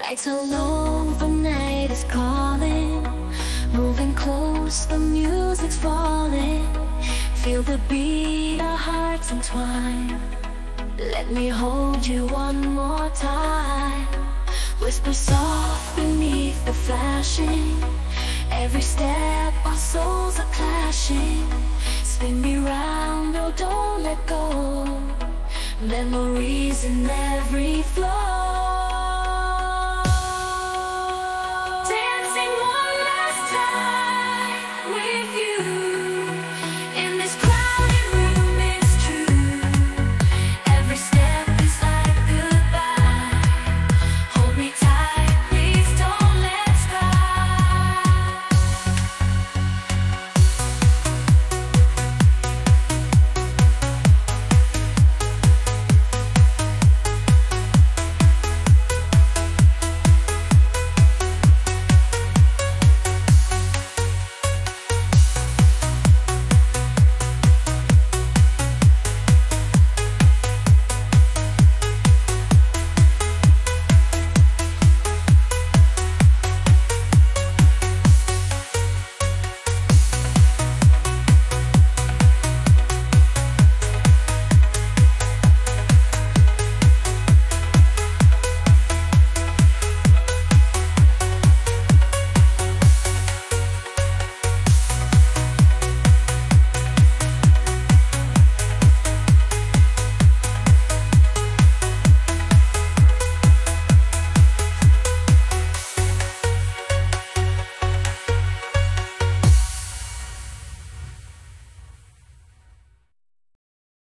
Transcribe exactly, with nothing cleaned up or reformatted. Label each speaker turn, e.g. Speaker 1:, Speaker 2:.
Speaker 1: Lights are low, the night is calling. Moving close, the music's falling. Feel the beat, our hearts entwine. Let me hold you one more time. Whisper soft beneath the flashing. Every step, our souls are clashing. Spin me round, oh don't let go. Memories in every flow.